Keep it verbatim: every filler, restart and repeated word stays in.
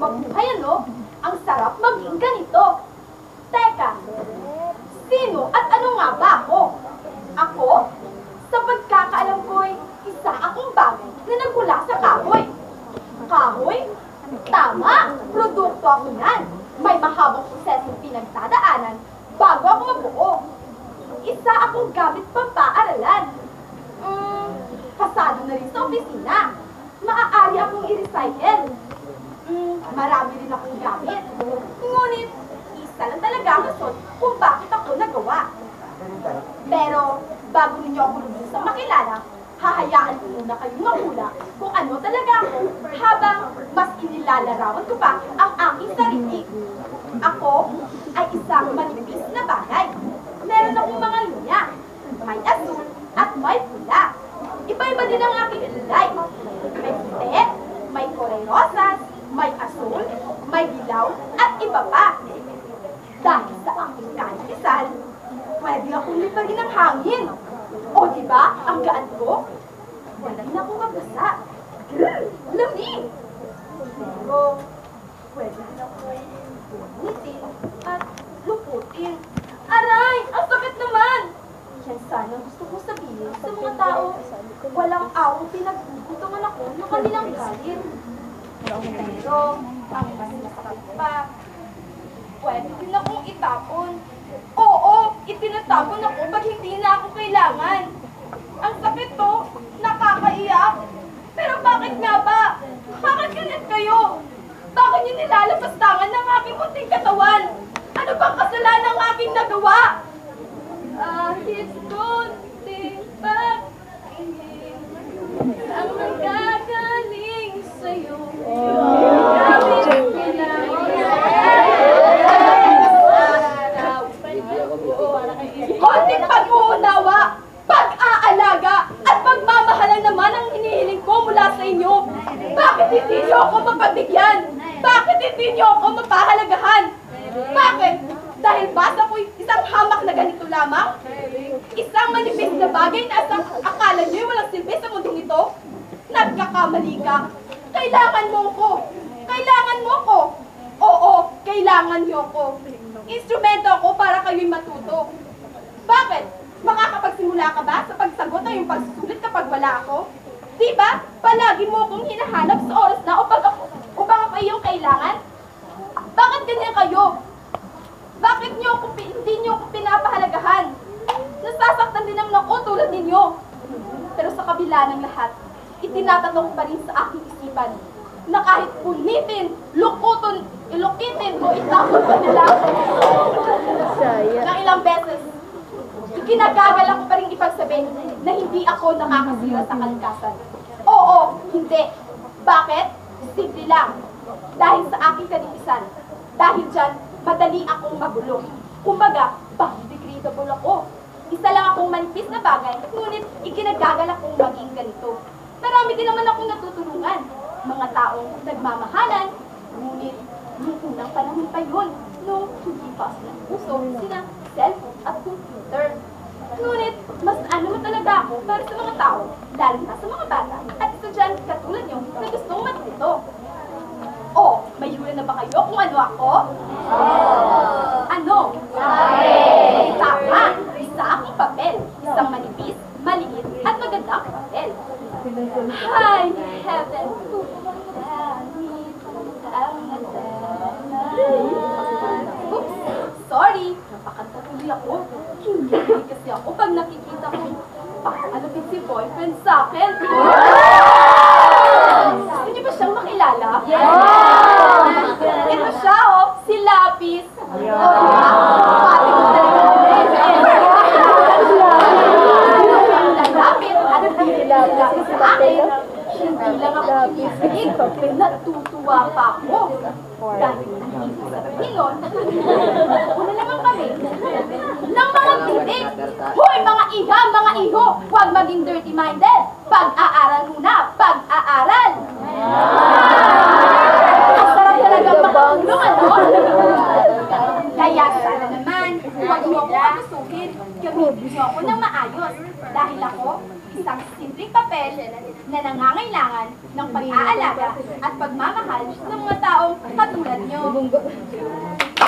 mabuhay, ano? Ang sarap maging ganito. Teka, sino at ano nga ba ako? Ako? Sa pagkakaalam ko'y isa akong bagay na nagmula sa kahoy. Kahoy? Tama! Produkto ako yan. May mahabang prosesong pinagdadaanan bago ako mabuo. Isa akong gamit pampaaralan. Hmm, pasado na rin sa opisina. Maaari akong i-recycle. Hmm, marami rin akong gamit. Ngunit, isa lang talaga ang rason kung bakit ako nagawa. Pero, bago ninyo ako lubusang makilala, hahayaan ko muna kayong mahula kung ano talaga ako habang mas inilalarawan ko pa ang aking sarili. Ako ay isang manipis na bagay. Meron akong mga linya. May asul at may pula. Iba-iba din ang aking kulay. May puti, may kulay rosas, may asul, may dilaw, at iba pa. Dahil sa aking kanipisan, pwede akong liparin ng hangin. O diba, ang gaan ko? Wala na akong mabasa. Grrr! Lamig! Pero, pwede din akong nitin at luputin. Aray! Ang sakit naman! Yan sana gusto kong sabihin sa mga tao. Walang awang pinagbubutungan ako ng kanilang galit. Pero, ang mas masakit pa, pwede din akong itapon. Oo, itinatapon ako pag hindi na ako kailangan. Ang sakit to, nakakaiyak. Pero bakit nga ba? Bakit ganyan kayo? Bakit niyo nilalapastangan ng aking munting katawan? Ano bang kasalanan ng aking nagawa? Ahit konting pag-ibig ang magagaling sa'yo. Konting pag-uunawa, pag-aalaga, at pagmamahalan naman ang hinihiling ko mula sa inyo. Bakit hindi niyo ako mapabigyan? Bakit hindi niyo ako mapahalagahan? Bakit? Dahil basta ko'y isang hamak na ganito lamang? Isang manipis na bagay na asang akala niyo'y walang silbi sa mundong ito? Nagkakamali ka. Kailangan mo ko. Kailangan mo ko. Oo, kailangan niyo ko. Instrumento ako para kayo'y matuto. Bakit? Makakapagsimula ka ba sa pagsagot ay yung pagsusulit kapag wala ako? Diba? Palagi mo akong hinahanap sa oras na upang ako, upang ako iyong kailangan? Bakit ganyan kayo? Bakit niyo ako, hindi niyo ako pinapahalagahan? Nasasaktan din naman ako tulad ninyo. Pero sa kabila ng lahat, itinatanong pa rin sa aking isipan na kahit punitin, lukuton, ilukitin o itapon pa nila ng ilang beses, ikinagagalak ko pa rin ipagsabihin na hindi ako nakakasira sa kalikasan. Oo, hindi. Bakit? Simple lang. Dahil sa aking kanipisan. Dahil dyan, madali akong magulo. Kumbaga, biodegradable ako. Isa lang akong manipis na bagay, ngunit ikinagagalak kong maging ganito. Marami din naman akong natutulungan. Mga taong nagmamahalan, ngunit nung unang panahon pa yun, nung hindi pa sila uso, sila cellphone at computer. Ngunit, mas ano mo talaga ako para sa mga tao, lalo na sa mga bata at estudyante katulad nyo na gustong matuto. Oh, may hula na ba kayo kung ano ako? Ano? Tama! Isa akong papel. Isang manipis, maliit, at magandang papel. Hi, heaven! Oops! Sorry! Napakanta tuloy ako. Hindi kasi ako pag nakikita ko pakalapit si boyfriend sa akin. Gusto niyo ba siyang makilala? Yes! Ito siya, oh! Si Lapis! Oh, pati ko talaga lalapit at hindi lalapit sa akin. Hindi lang ako ibig, natutuwa pa ako. Dahil ibig sabihin nun, una naman kami ng mga titik. Hoy, mga iha, mga iho, huwag maging dirty-minded. Pag-aaral muna, pag-aaral. Ang sarap talagang makatulong, ano? Kaya sana naman, huwag mo ako abusuhin. Gamitin niyo ako ng maayos. Dahil ako, isang simpleng papel na nangangailangan ng pag-aalaga at pagmamahal ng mga taong katulad nyo.